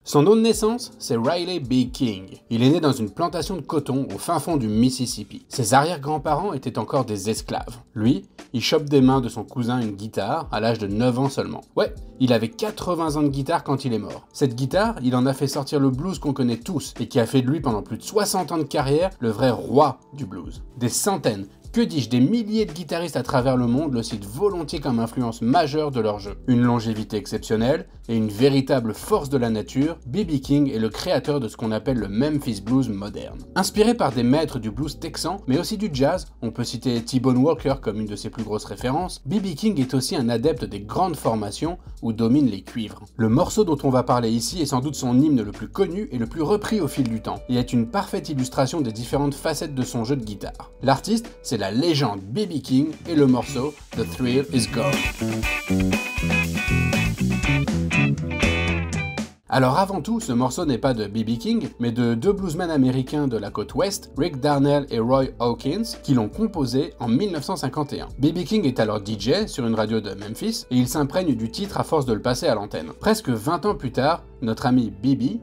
Son nom de naissance, c'est Riley B. King. Il est né dans une plantation de coton au fin fond du Mississippi. Ses arrière-grands-parents étaient encore des esclaves. Lui, il chope des mains de son cousin une guitare à l'âge de 9 ans seulement. Ouais, il avait 80 ans de guitare quand il est mort. Cette guitare, il en a fait sortir le blues qu'on connaît tous et qui a fait de lui pendant plus de 60 ans de carrière le vrai roi du blues. Des centaines, que dis-je, des milliers de guitaristes à travers le monde le citent volontiers comme influence majeure de leur jeu. Une longévité exceptionnelle et une véritable force de la nature, B.B. King est le créateur de ce qu'on appelle le Memphis Blues moderne. Inspiré par des maîtres du blues texan, mais aussi du jazz, on peut citer T-Bone Walker comme une de ses plus grosses références, B.B. King est aussi un adepte des grandes formations où dominent les cuivres. Le morceau dont on va parler ici est sans doute son hymne le plus connu et le plus repris au fil du temps, et est une parfaite illustration des différentes facettes de son jeu de guitare. L'artiste, c'est la légende B.B. King et le morceau The Thrill Is Gone. Alors avant tout, ce morceau n'est pas de B.B. King, mais de deux bluesmen américains de la côte ouest, Rick Darnell et Roy Hawkins, qui l'ont composé en 1951. B.B. King est alors DJ sur une radio de Memphis, et il s'imprègne du titre à force de le passer à l'antenne. Presque 20 ans plus tard, notre ami B.B.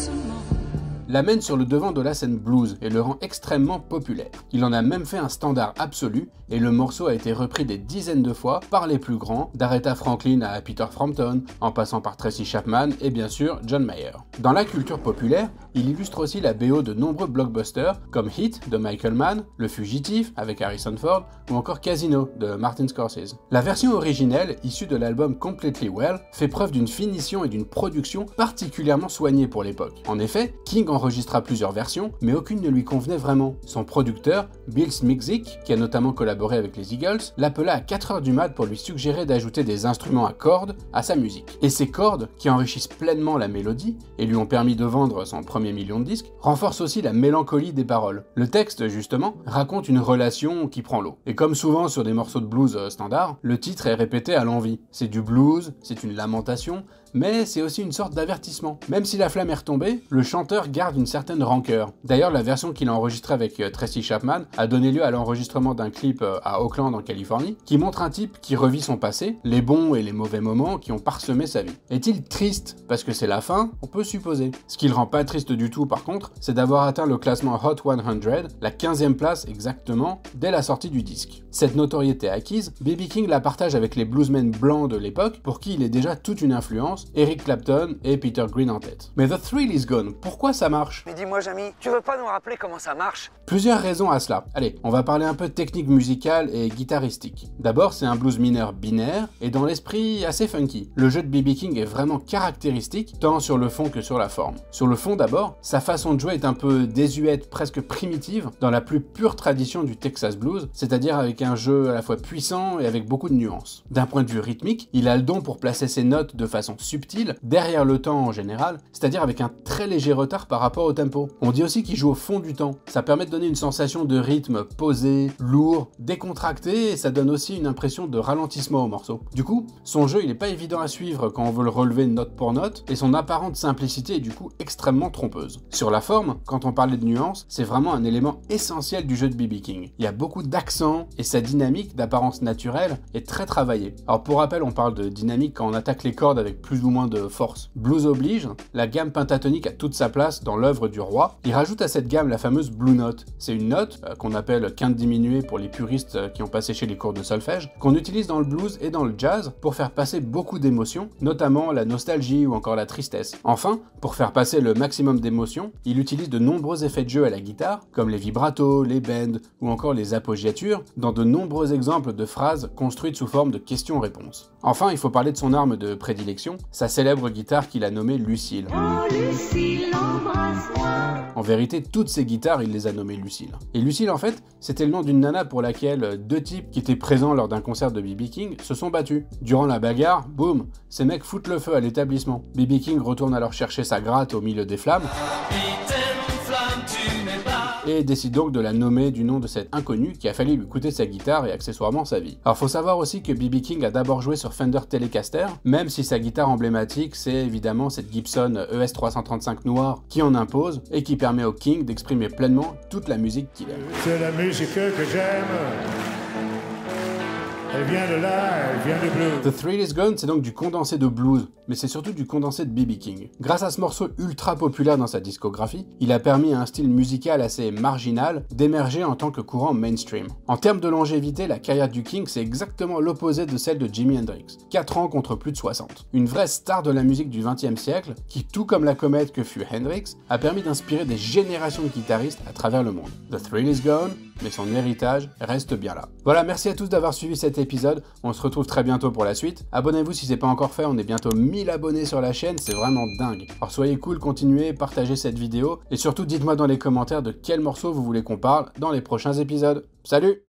l'amène sur le devant de la scène blues et le rend extrêmement populaire. Il en a même fait un standard absolu et le morceau a été repris des dizaines de fois par les plus grands, d'Aretha Franklin à Peter Frampton, en passant par Tracy Chapman et bien sûr John Mayer. Dans la culture populaire, il illustre aussi la BO de nombreux blockbusters comme Hit de Michael Mann, Le Fugitif avec Harrison Ford ou encore Casino de Martin Scorsese. La version originelle, issue de l'album Completely Well, fait preuve d'une finition et d'une production particulièrement soignée pour l'époque. En effet, King enregistra plusieurs versions, mais aucune ne lui convenait vraiment. Son producteur, Bill Szmyzik, qui a notamment collaboré avec les Eagles, l'appela à 4h du mat pour lui suggérer d'ajouter des instruments à cordes à sa musique. Et ces cordes, qui enrichissent pleinement la mélodie et lui ont permis de vendre son premier million de disques, renforcent aussi la mélancolie des paroles. Le texte, justement, raconte une relation qui prend l'eau. Et comme souvent sur des morceaux de blues standards, le titre est répété à l'envi. C'est du blues, c'est une lamentation, mais c'est aussi une sorte d'avertissement. Même si la flamme est retombée, le chanteur garde une certaine rancœur. D'ailleurs, la version qu'il a enregistrée avec Tracy Chapman a donné lieu à l'enregistrement d'un clip à Oakland en Californie, qui montre un type qui revit son passé, les bons et les mauvais moments qui ont parsemé sa vie. Est-il triste parce que c'est la fin? On peut supposer. Ce qui le rend pas triste du tout par contre, c'est d'avoir atteint le classement Hot 100, la 15e place exactement, dès la sortie du disque. Cette notoriété acquise, B.B. King la partage avec les bluesmen blancs de l'époque, pour qui il est déjà toute une influence, Eric Clapton et Peter Green en tête. Mais The Thrill Is Gone, pourquoi ça marche? Mais dis-moi Jamy, tu veux pas nous rappeler comment ça marche? Plusieurs raisons à cela. Allez, on va parler un peu de technique musicale et guitaristique. D'abord, c'est un blues mineur binaire et dans l'esprit assez funky. Le jeu de B.B. King est vraiment caractéristique, tant sur le fond que sur la forme. Sur le fond d'abord, sa façon de jouer est un peu désuète, presque primitive, dans la plus pure tradition du Texas Blues, c'est-à-dire avec un jeu à la fois puissant et avec beaucoup de nuances. D'un point de vue rythmique, il a le don pour placer ses notes de façon subtile, derrière le temps en général, c'est-à-dire avec un très léger retard par rapport au tempo. On dit aussi qu'il joue au fond du temps. Ça permet de donner une sensation de rythme posé, lourd, décontracté, et ça donne aussi une impression de ralentissement au morceau. Du coup, son jeu il est pas évident à suivre quand on veut le relever note pour note, et son apparente simplicité est du coup extrêmement trompeuse. Sur la forme, quand on parlait de nuances, c'est vraiment un élément essentiel du jeu de B.B. King. Il y a beaucoup d'accents, et sa dynamique d'apparence naturelle est très travaillée. Alors pour rappel, on parle de dynamique quand on attaque les cordes avec plus ou moins de force. Blues oblige, la gamme pentatonique a toute sa place dans l'œuvre du roi. Il rajoute à cette gamme la fameuse Blue Note. C'est une note qu'on appelle quinte diminuée pour les puristes qui ont passé chez les cours de solfège, qu'on utilise dans le blues et dans le jazz pour faire passer beaucoup d'émotions, notamment la nostalgie ou encore la tristesse. Enfin, pour faire passer le maximum d'émotions, il utilise de nombreux effets de jeu à la guitare, comme les vibratos, les bends ou encore les appoggiatures, dans de nombreux exemples de phrases construites sous forme de questions-réponses. Enfin, il faut parler de son arme de prédilection, sa célèbre guitare qu'il a nommée Lucille. Oh Lucille, embrasse-moi. En vérité, toutes ses guitares, il les a nommées Lucille. Et Lucille, en fait, c'était le nom d'une nana pour laquelle deux types qui étaient présents lors d'un concert de B.B. King se sont battus. Durant la bagarre, boum, ces mecs foutent le feu à l'établissement. B.B. King retourne alors chercher sa gratte au milieu des flammes et décide donc de la nommer du nom de cette inconnue qui a failli lui coûter sa guitare et accessoirement sa vie. Alors faut savoir aussi que B.B. King a d'abord joué sur Fender Telecaster, même si sa guitare emblématique c'est évidemment cette Gibson ES 335 noire qui en impose et qui permet au King d'exprimer pleinement toute la musique qu'il aime. C'est la musique que j'aime. Elle vient de là, elle vient du blues. The Thrill Is Gone, c'est donc du condensé de blues, mais c'est surtout du condensé de B.B. King. Grâce à ce morceau ultra populaire dans sa discographie, il a permis à un style musical assez marginal d'émerger en tant que courant mainstream. En termes de longévité, la carrière du King, c'est exactement l'opposé de celle de Jimi Hendrix. 4 ans contre plus de 60. Une vraie star de la musique du XXe siècle, qui, tout comme la comète que fut Hendrix, a permis d'inspirer des générations de guitaristes à travers le monde. The Thrill Is Gone, mais son héritage reste bien là. Voilà, merci à tous d'avoir suivi cet épisode, on se retrouve très bientôt pour la suite. Abonnez-vous si c'est pas encore fait, on est bientôt 1000 abonnés sur la chaîne, c'est vraiment dingue. Alors soyez cool, continuez, partagez cette vidéo, et surtout dites-moi dans les commentaires de quel morceau vous voulez qu'on parle dans les prochains épisodes. Salut!